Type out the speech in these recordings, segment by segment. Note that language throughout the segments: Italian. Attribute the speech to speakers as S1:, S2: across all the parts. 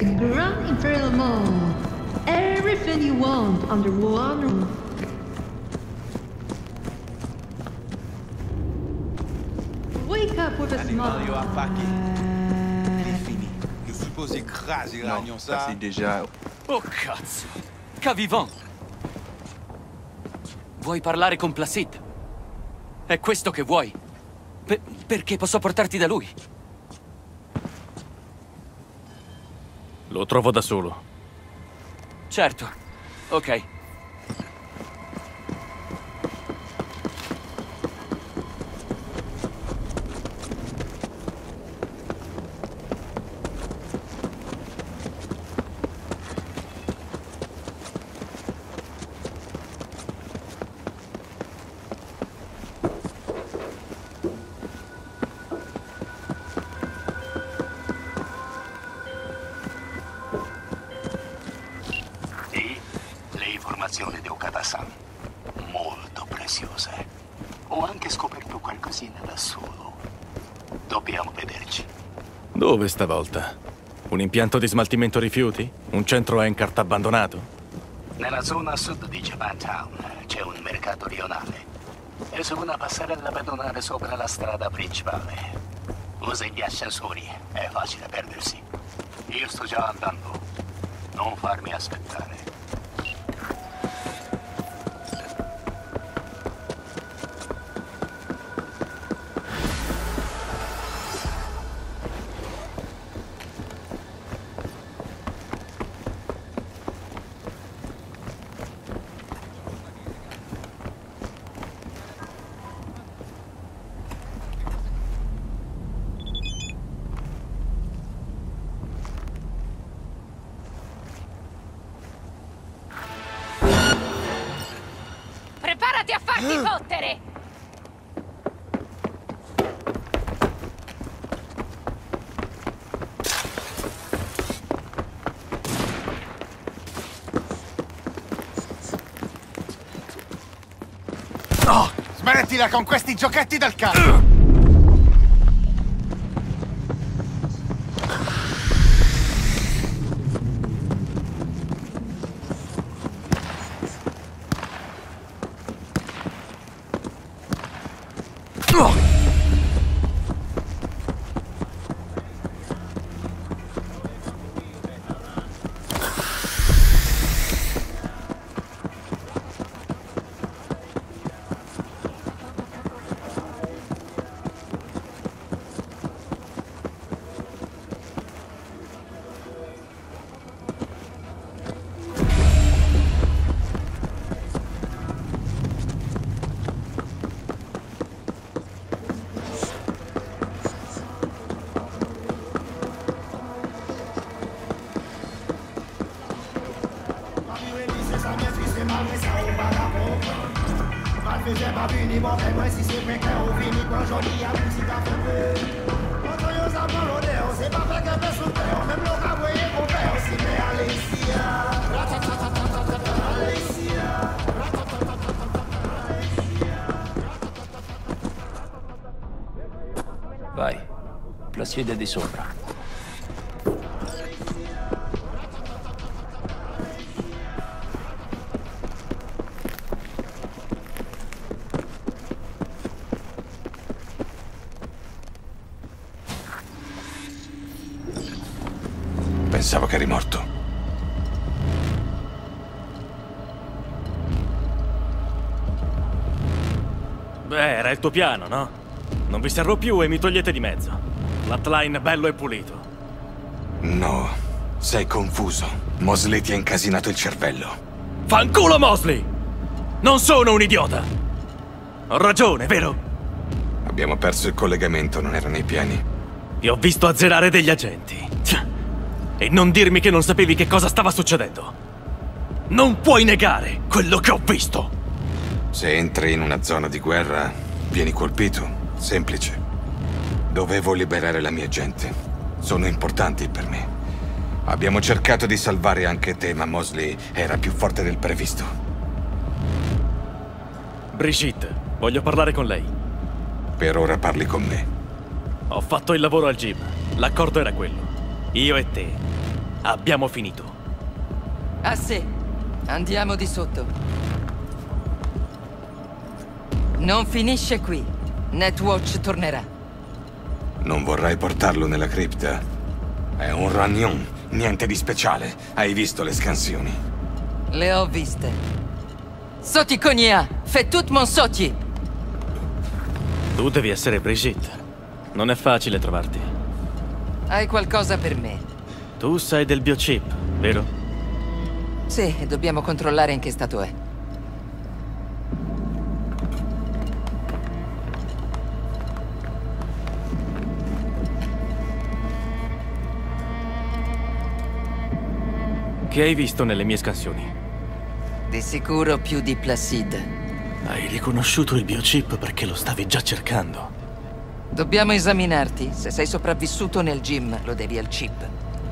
S1: Grand Imperial Mall. Everything you want under one roof. Wake up with a smile.
S2: Fini. Je suppose écraser la
S3: Non, ça c'est déjà...
S4: Oh cazzo! Cavivant! Vuoi parlare con Placid? È questo che vuoi? Perché posso portarti da lui?
S5: Lo trovo da solo.
S4: Certo. Ok.
S6: Di Okada-san, molto preziose. Ho anche scoperto qualcosina da solo. Dobbiamo vederci.
S5: Dove stavolta? Un impianto di smaltimento rifiuti? Un centro Enkart abbandonato?
S6: Nella zona sud di Japantown c'è un mercato rionale. E su una passerella pedonale sopra la strada principale. Usa gli ascensori, è facile perdersi. Io sto già andando. Non farmi aspettare.
S7: Preparati a farti fottere!
S2: No! Smettila con questi giochetti del cazzo!
S4: Vai, Placid è di sopra.
S2: Pensavo che eri morto.
S5: Beh, era il tuo piano, no? Non vi servo più e mi togliete di mezzo. Flatline bello e pulito.
S2: No, sei confuso. Mosley ti ha incasinato il cervello.
S5: Fanculo Mosley! Non sono un idiota! Ho ragione, vero?
S2: Abbiamo perso il collegamento, non era nei piani.
S5: Ti ho visto azzerare degli agenti. E non dirmi che non sapevi che cosa stava succedendo. Non puoi negare quello che ho visto.
S2: Se entri in una zona di guerra, vieni colpito. Semplice. Dovevo liberare la mia gente. Sono importanti per me. Abbiamo cercato di salvare anche te, ma Mosley era più forte del previsto.
S5: Brigitte, voglio parlare con lei.
S2: Per ora parli con me.
S5: Ho fatto il lavoro al gym. L'accordo era quello. Io e te. Abbiamo finito.
S3: Ah sì, andiamo di sotto. Non finisce qui. Netwatch tornerà.
S2: Non vorrai portarlo nella cripta? È un ragnon, niente di speciale. Hai visto le scansioni?
S3: Le ho viste. Soti Cognia, fais tout mon soti.
S5: Tu devi essere Brigitte. Non è facile trovarti.
S3: Hai qualcosa per me?
S5: Tu sai del biochip, vero?
S3: Sì, e dobbiamo controllare in che stato è.
S5: Che hai visto nelle mie scansioni?
S3: Di sicuro più di Placid.
S5: Hai riconosciuto il biochip perché lo stavi già cercando.
S3: Dobbiamo esaminarti. Se sei sopravvissuto nel gym, lo devi al chip.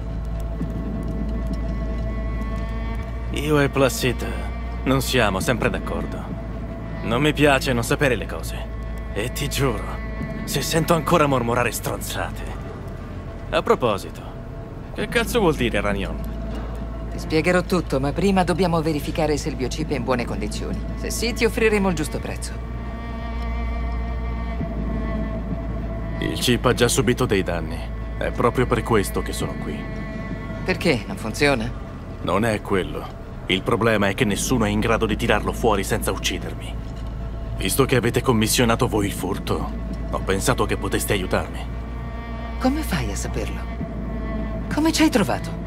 S5: Io e Placid non siamo sempre d'accordo. Non mi piace non sapere le cose. E ti giuro, se sento ancora mormorare stronzate. A proposito, che cazzo vuol dire Ragnon?
S3: Ti spiegherò tutto, ma prima dobbiamo verificare se il biochip è in buone condizioni. Se sì, ti offriremo il giusto prezzo.
S5: Il chip ha già subito dei danni. È proprio per questo che sono qui.
S3: Perché? Non funziona?
S5: Non è quello. Il problema è che nessuno è in grado di tirarlo fuori senza uccidermi. Visto che avete commissionato voi il furto, ho pensato che poteste aiutarmi.
S3: Come fai a saperlo? Come ci hai trovato?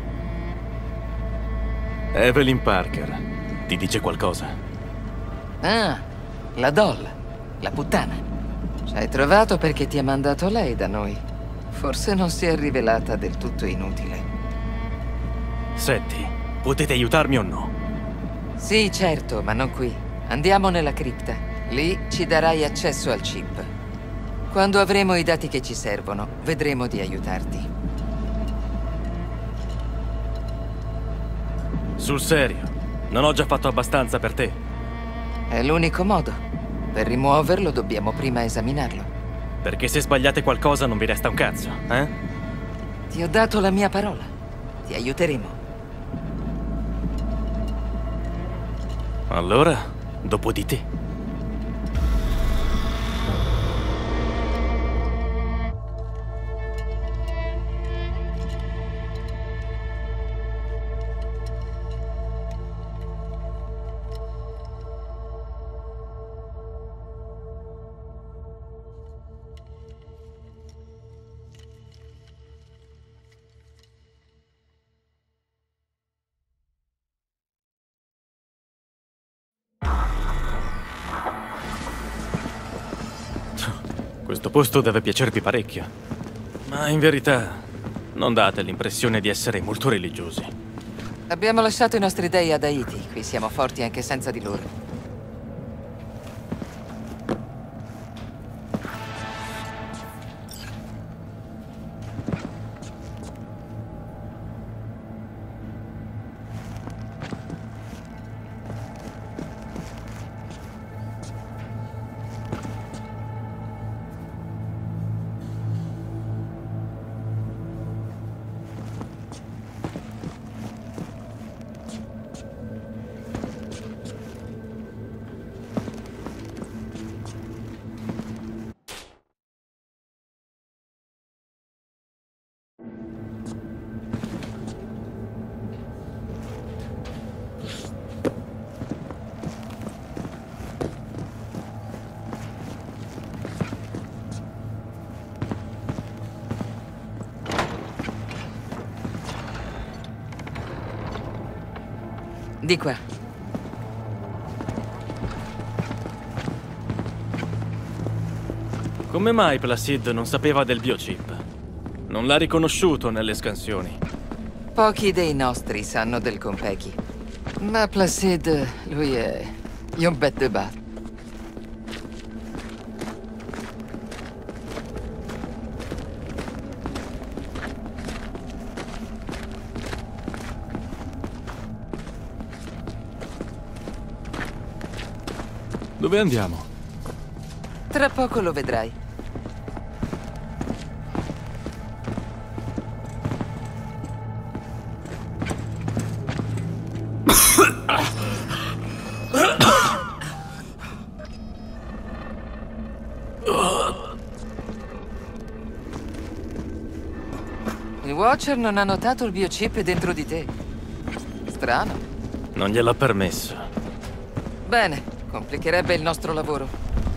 S5: Evelyn Parker. Ti dice qualcosa?
S3: Ah, la doll. La puttana. Ci hai trovato perché ti ha mandato lei da noi. Forse non si è rivelata del tutto inutile.
S5: Senti, potete aiutarmi o no?
S3: Sì, certo, ma non qui. Andiamo nella cripta. Lì ci darai accesso al chip. Quando avremo i dati che ci servono, vedremo di aiutarti.
S5: Sul serio, non ho già fatto abbastanza per te?
S3: È l'unico modo. Per rimuoverlo dobbiamo prima esaminarlo.
S5: Perché se sbagliate qualcosa non vi resta un cazzo, eh?
S3: Ti ho dato la mia parola. Ti aiuteremo.
S5: Allora, dopo di te. Questo posto deve piacervi parecchio. Ma in verità, non date l'impressione di essere molto religiosi.
S3: Abbiamo lasciato i nostri dei ad Haiti. Qui siamo forti anche senza di loro. Di qua.
S5: Come mai Placid non sapeva del biochip? Non l'ha riconosciuto nelle scansioni.
S3: Pochi dei nostri sanno del Konpeki. Ma Placid, lui è un bête de bat.
S5: Dove andiamo?
S3: Tra poco lo vedrai. Il Watcher non ha notato il biochip dentro di te. Strano.
S5: Non gliel'ho permesso.
S3: Bene, complicherebbe il nostro lavoro.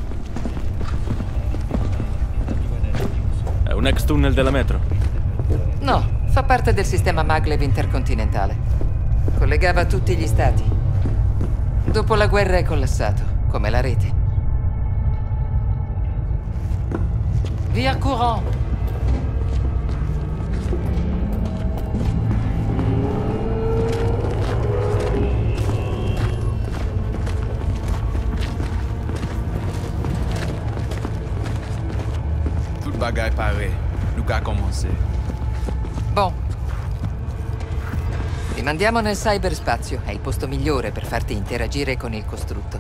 S5: È un ex tunnel della metro?
S3: No, fa parte del sistema maglev intercontinentale. Collegava tutti gli stati. Dopo la guerra è collassato, come la rete. Via Courant!
S8: Tout bagaille paré. Nous qu'à commencer.
S3: Bon. Ti mandiamo nel cyberspazio. È il posto migliore per farti interagire con il costrutto.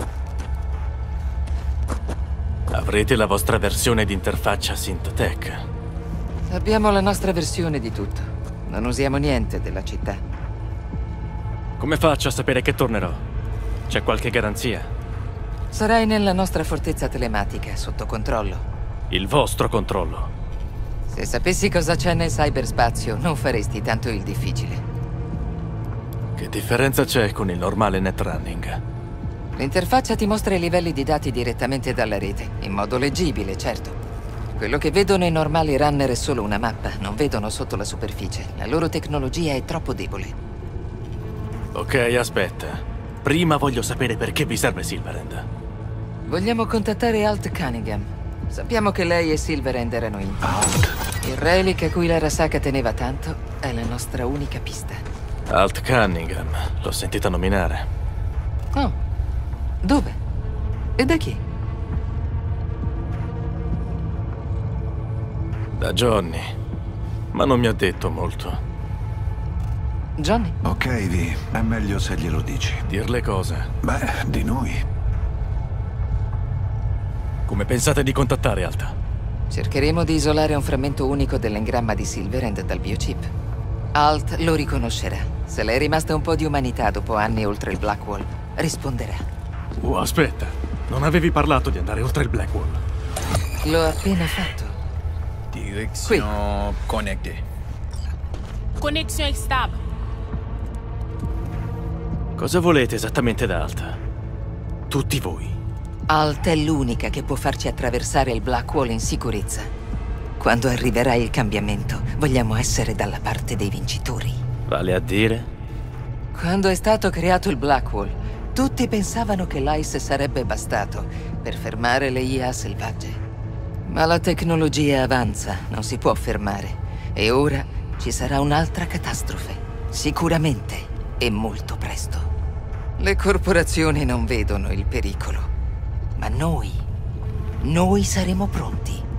S5: Avrete la vostra versione di interfaccia SynthTech.
S3: Abbiamo la nostra versione di tutto. Non usiamo niente della città.
S5: Come faccio a sapere che tornerò? C'è qualche garanzia?
S3: Sarai nella nostra fortezza telematica, sotto controllo.
S5: Il vostro controllo.
S3: Se sapessi cosa c'è nel cyberspazio, non faresti tanto il difficile.
S5: Che differenza c'è con il normale netrunning?
S3: L'interfaccia ti mostra i livelli di dati direttamente dalla rete, in modo leggibile, certo. Quello che vedono i normali runner è solo una mappa, non vedono sotto la superficie. La loro tecnologia è troppo debole.
S5: Ok, aspetta. Prima voglio sapere perché vi serve Silverhand.
S3: Vogliamo contattare Alt Cunningham. Sappiamo che lei e Silverhand erano in. Il relic a cui l'Arasaka teneva tanto è la nostra unica pista.
S5: Alt Cunningham, l'ho sentita nominare.
S3: Oh, dove? E da chi?
S5: Da Johnny, ma non mi ha detto molto.
S3: Johnny?
S9: Ok, Vi, è meglio se glielo dici.
S5: Dirle cose.
S9: Beh, di noi.
S5: Come pensate di contattare Alta?
S3: Cercheremo di isolare un frammento unico dell'engramma di Silverhand dal biochip. Alt lo riconoscerà. Se le è rimasta un po' di umanità dopo anni oltre il Blackwall, risponderà.
S5: Aspetta. Non avevi parlato di andare oltre il Blackwall.
S3: L'ho appena fatto.
S8: Direction connectée.
S7: Connexion stable.
S5: Cosa volete esattamente da Alta? Tutti voi.
S3: Alt è l'unica che può farci attraversare il Blackwall in sicurezza. Quando arriverà il cambiamento, vogliamo essere dalla parte dei vincitori.
S5: Vale a dire?
S3: Quando è stato creato il Blackwall, tutti pensavano che l'ICE sarebbe bastato per fermare le IA selvagge. Ma la tecnologia avanza, non si può fermare. E ora ci sarà un'altra catastrofe. Sicuramente, e molto presto. Le corporazioni non vedono il pericolo. Ma noi saremo pronti.